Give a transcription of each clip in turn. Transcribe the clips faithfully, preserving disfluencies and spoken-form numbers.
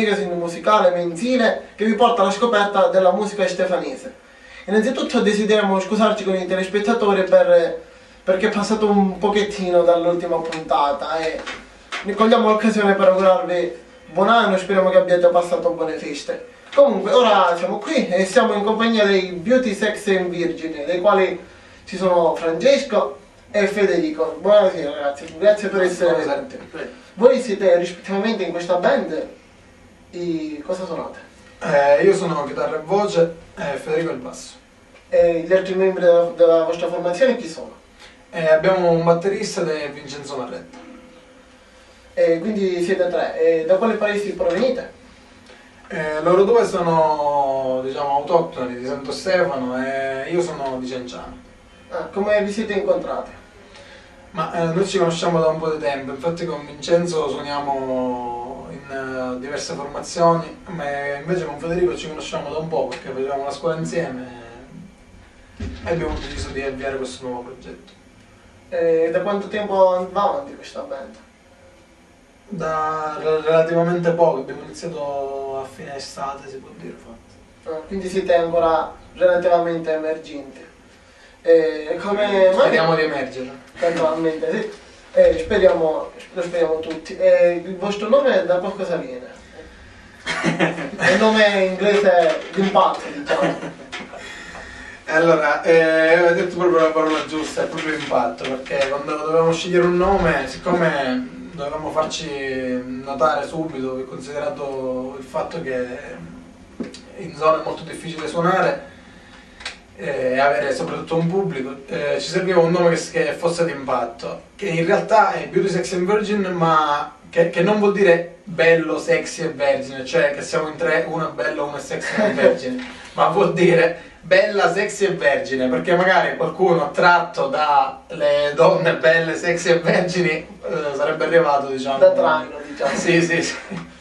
magazine musicale mensile che vi porta alla scoperta della musica stefanese. Innanzitutto desideriamo scusarci con i telespettatori per, perché è passato un pochettino dall'ultima puntata e ne cogliamo l'occasione per augurarvi buon anno e speriamo che abbiate passato buone feste. Comunque ora siamo qui e siamo in compagnia dei Beauty, Sex and Virgin, dei quali ci sono Francesco e Federico. Buonasera ragazzi, grazie per essere venuti. Voi siete rispettivamente in questa band, i... cosa suonate? Eh, io sono chitarra e voce e Federico il basso. E gli altri membri della, della vostra formazione chi sono? Eh, abbiamo un batterista ed è Vincenzo Marretta. E quindi siete tre. E da quali paesi provenite? Eh, loro due sono, diciamo, autoctoni di Santo Stefano e io sono di Cenciano. Ah, come vi siete incontrati? Ma eh, noi ci conosciamo da un po' di tempo, infatti con Vincenzo suoniamo in uh, diverse formazioni, ma invece con Federico ci conosciamo da un po' perché facevamo la scuola insieme e abbiamo deciso di avviare questo nuovo progetto. E da quanto tempo va avanti questa band? Da relativamente poco, abbiamo iniziato a fine estate, si può dire, infatti. Ah, quindi siete ancora relativamente emergenti. E come Speriamo mai... di emergere. Naturalmente, sì. E speriamo, lo speriamo tutti. E il vostro nome da cosa viene? È il nome inglese d'impatto, diciamo. Allora, eh, ho detto proprio la parola giusta, è proprio impatto, perché quando dovevamo scegliere un nome, siccome dovevamo farci notare subito, considerato il fatto che in zona è molto difficile suonare e avere soprattutto un pubblico, eh, ci serviva un nome che, che fosse d'impatto, che in realtà è Beauty, Sex and Virgin, ma che, che non vuol dire bello, sexy e vergine, cioè che siamo in tre, uno è bello, uno è sexy e vergine, ma vuol dire bella, sexy e vergine, perché magari qualcuno attratto dalle donne belle, sexy e vergini eh, sarebbe arrivato, diciamo, da traino, diciamo. Sì, sì, sì.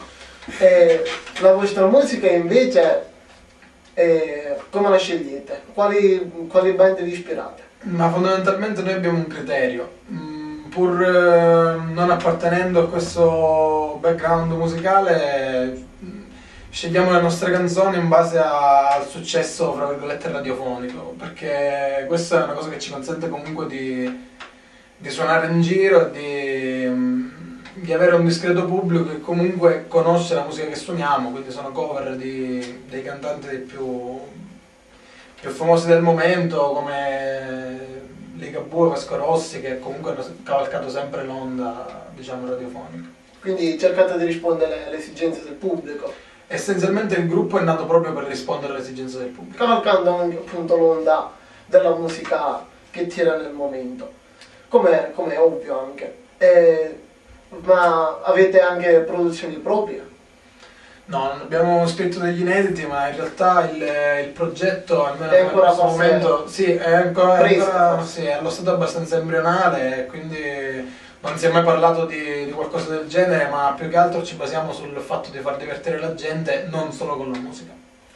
E la vostra musica invece, eh, come la scegliete? Quali, quali band vi ispirate? Ma fondamentalmente noi abbiamo un criterio, mm, pur eh, non appartenendo a questo background musicale, scegliamo le nostre canzoni in base a, al successo, fra virgolette, radiofonico, perché questa è una cosa che ci consente comunque di, di suonare in giro e di, di avere un discreto pubblico che comunque conosce la musica che suoniamo, quindi sono cover di, dei cantanti più, più famosi del momento come Ligabue, Vasco Rossi, che comunque hanno cavalcato sempre l'onda, diciamo, radiofonica. Quindi cercate di rispondere alle esigenze del pubblico. Essenzialmente il gruppo è nato proprio per rispondere alle esigenze del pubblico. Cavalcando anche appunto l'onda della musica che tira nel momento, come è ovvio anche. E, ma avete anche produzioni proprie? No, non abbiamo scritto degli inediti, ma in realtà il, il progetto, almeno è in ancora questo momento, sì, è ancora, presto, ancora sì, è allo stato abbastanza embrionale, quindi non si è mai parlato di, di qualcosa del genere, ma più che altro ci basiamo sul fatto di far divertire la gente, non solo con la musica.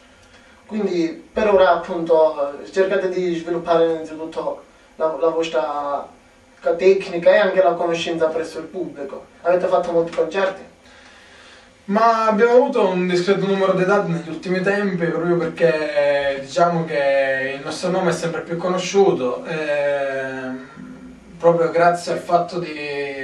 Quindi per ora appunto cercate di sviluppare innanzitutto la, la vostra tecnica e anche la conoscenza presso il pubblico. Avete fatto molti concerti? Ma abbiamo avuto un discreto numero di date negli ultimi tempi, proprio perché diciamo che il nostro nome è sempre più conosciuto. E proprio grazie al fatto di,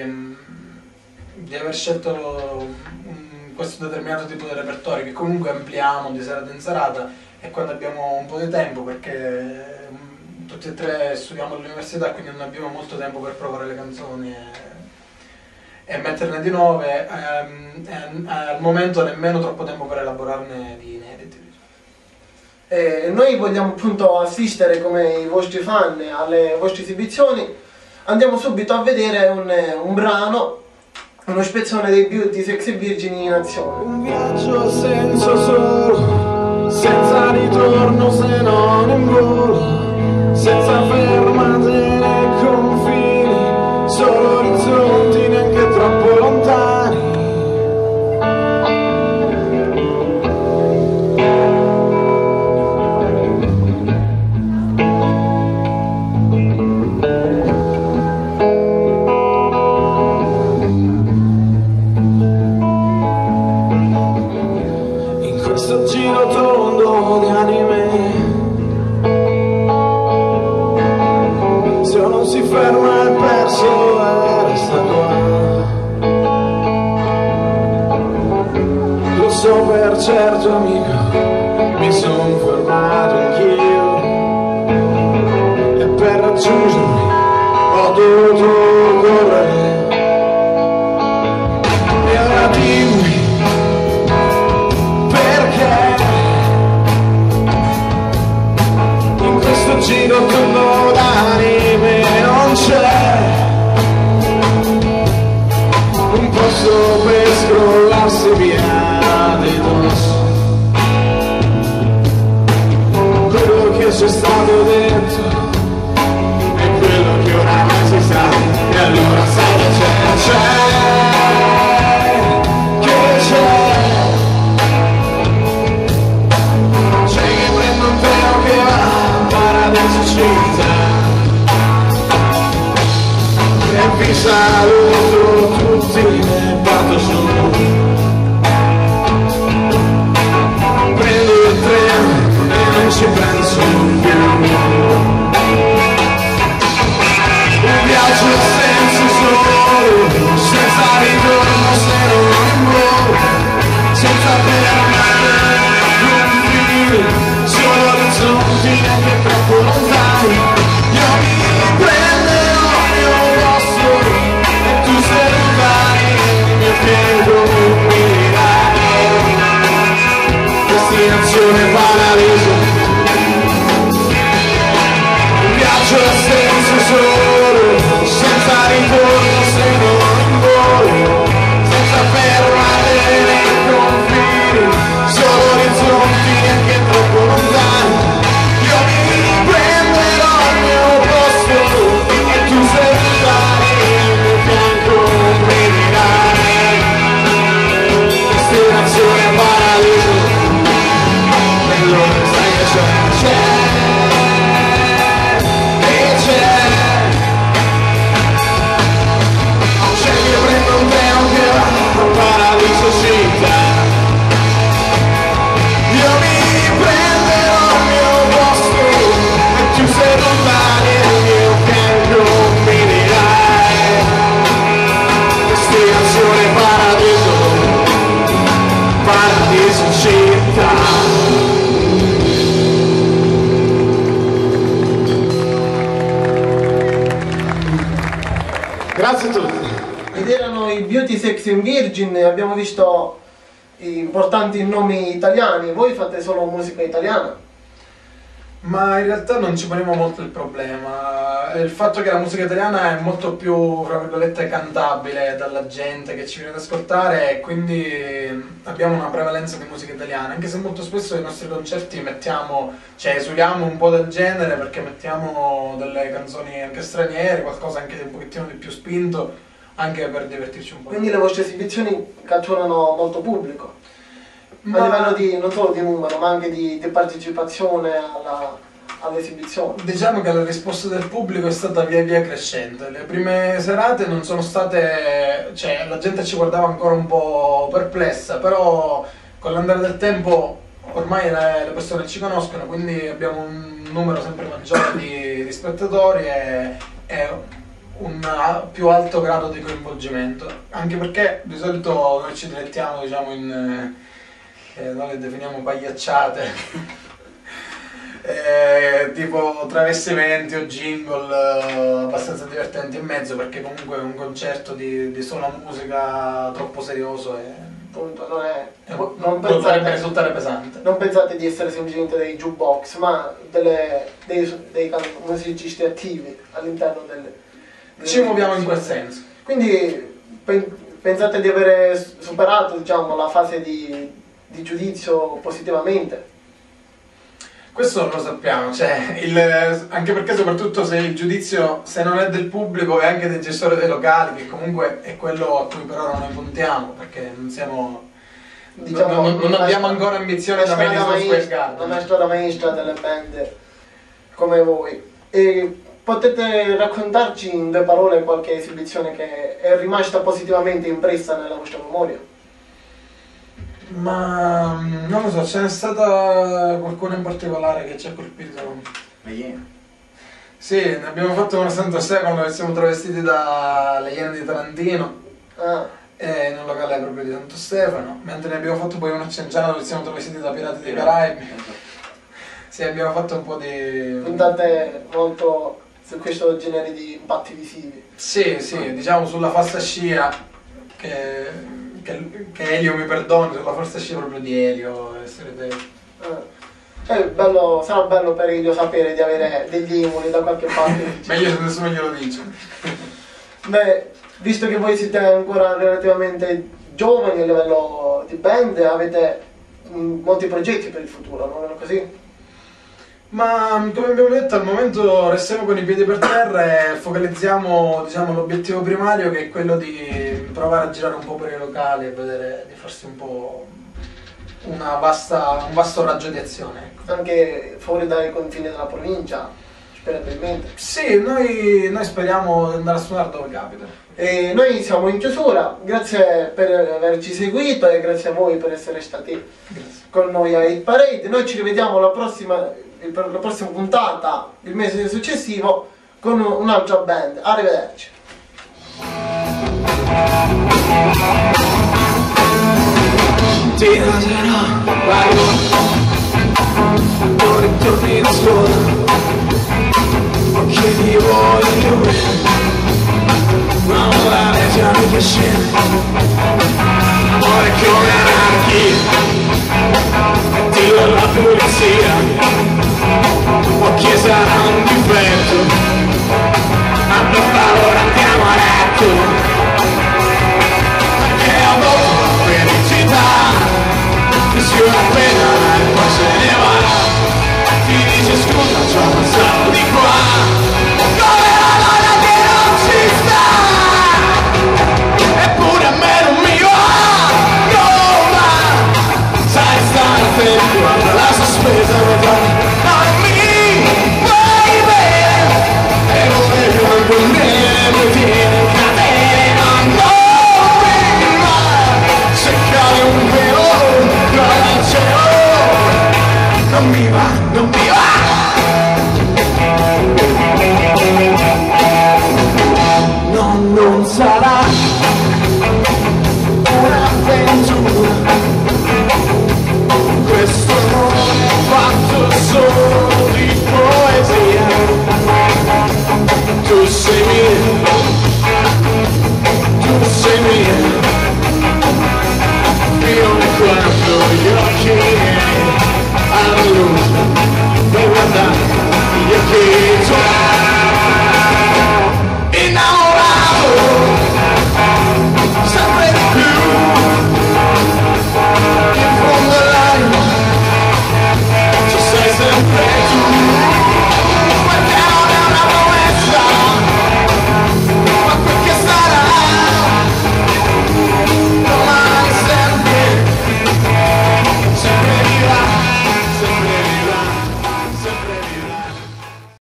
di aver scelto un, questo determinato tipo di repertorio che comunque ampliamo di serata in serata e quando abbiamo un po' di tempo, perché um, tutti e tre studiamo all'università, quindi non abbiamo molto tempo per provare le canzoni e, e metterne di nuove, ehm, e, al momento nemmeno troppo tempo per elaborarne di inediti. E noi vogliamo appunto assistere come i vostri fan alle vostre esibizioni. Andiamo subito a vedere un, un brano, uno spezzone dei Beauty, Sex and Virgin in azione. Un viaggio a senso solo, senza ritorno se non in volo, senza fermate né confini, solo orizzonti neanche troppo lontani. questo giro tondo di anime, se uno si ferma è perso e resta qua. Lo so per certo amico, mi sono fermato anch'io e per raggiungermi ho dovuto correre. E ora dimmi perché in questo giro tondo d'anime non c'è un posto per scrollarsi via di dosso. Quello che c'è stato dentro è quello che oramai si sa, e allora sai che c'è, c'è, che c'è, c'è che prende un treno che va a Paradiso Città e vi saluto tutti e vado su. Prendo il treno e non ci penso più. Un viaggio senza solo, senza ritorno se non in volo, senza fermate confini, solo orizzonti neanche troppo lontani. Io mi prenderò il mio posto e tu se ne vai, il mio tempo mi dirai. Destinazione paradiso, un viaggio a senso solo, senza ritorno se non in volo, senza fermate nei confini, solo orizzonti neanche troppo lontani. Io mi prenderò il mio posto e tu se ne vai, il mio fianco mi dirai. Destinazione paradiso, allora sai che c'è, c'è, che c'è, c'è che prendo un treno che va a Paradiso Città. Io mi prenderò il mio posto e tu sei lontani e il mio fianco mi dirai. Destinazione paradiso, Paradiso Città. Grazie a tutti. Ed erano i Beauty, Sexy and Virgin, abbiamo visto importanti nomi italiani. Voi fate solo musica italiana? Ma in realtà non ci poniamo molto il problema. Il fatto che la musica italiana è molto più, fra virgolette, cantabile dalla gente che ci viene ad ascoltare, e quindi abbiamo una prevalenza di musica italiana, anche se molto spesso nei nostri concerti mettiamo, cioè esuriamo un po' del genere perché mettiamo delle canzoni anche straniere, qualcosa anche un pochettino di più spinto, anche per divertirci un po'. Quindi le vostre esibizioni catturano molto pubblico? Ma... A livello di, non solo di numero, ma anche di, di partecipazione alla, all'esibizione. Diciamo che la risposta del pubblico è stata via via crescente. Le prime serate non sono state... cioè la gente ci guardava ancora un po' perplessa, però con l'andare del tempo ormai le, le persone ci conoscono, quindi abbiamo un numero sempre maggiore di, di spettatori e, e un più alto grado di coinvolgimento, anche perché di solito noi ci dilettiamo, diciamo, in... Eh, noi le definiamo pagliacciate, eh, tipo travestimenti o jingle eh, abbastanza divertenti in mezzo, perché comunque un concerto di, di sola musica troppo serioso e Appunto, non è, eh, non potrebbe pensate, risultare pesante. non pensate di essere semplicemente dei jukebox, ma delle, dei, dei can- musicisti attivi all'interno delle, delle Ci muoviamo in quel senso. Quindi pen- pensate di avere superato, diciamo, la fase di di giudizio positivamente? Questo non lo sappiamo, cioè, il, anche perché soprattutto se il giudizio, se non è del pubblico, è anche del gestore dei locali, che comunque è quello a cui per ora noi puntiamo, perché non siamo... Diciamo, non, non abbiamo ancora ambizione da Madison Square Garden. La strada maestra delle band come voi. E potete raccontarci in due parole qualche esibizione che è rimasta positivamente impressa nella vostra memoria? Ma non lo so, ce n'è stata qualcuno in particolare che ci ha colpito. Le Iene. Sì, ne abbiamo fatto una Santo Stefano dove siamo travestiti da Le Iene di Tarantino, Ah, e in un locale proprio di Santo Stefano, mentre ne abbiamo fatto poi una a Cenciano dove siamo travestiti da Pirati dei Caraibi. Sì, abbiamo fatto un po' di... puntate molto su questo genere di impatti visivi. Sì, sì, diciamo sulla falsa scia, che, che, che Elio mi perdoni, sulla falsa scia proprio di Elio, essere te. Ah. È bello, sarà bello per Elio sapere di avere degli emuli da qualche parte. Meglio se nessuno glielo dice. Beh, visto che voi siete ancora relativamente giovani a livello di band, avete mh, molti progetti per il futuro, non è così? Ma come abbiamo detto, al momento restiamo con i piedi per terra e focalizziamo, diciamo, l'obiettivo primario, che è quello di provare a girare un po' per i locali e vedere di farsi un po' una vasta, un vasto raggio di azione. Ecco. Anche fuori dai confini della provincia, sperabilmente. Sì, noi, noi speriamo di andare a suonare dove capita. E noi siamo in chiusura, grazie per averci seguito e grazie a voi per essere stati Grazie. con noi a Hit Parade. Noi ci rivediamo la prossima, il- per la prossima puntata, il mese successivo, con un'altra band. Arrivederci. Ti naserò, vai, non ritorni da scuola, chiedi voglio bene, ma non la leggiamo che scena, muore come anarchia, e tiro la polizia, o chi sarà un difetto, ma per favore andiamo a letto. Fissiona appena e poi se ne va, ti dice scusa c'ho passato di qua, come la donna che non ci sta, eppure a me non mi va, non va, sai stare attento quando la sospesa mi fa, non mi vuoi bene, e non vedo anche un bene, mi tiene in catene, non mi va, se cade un velo, non mi va, non mi va.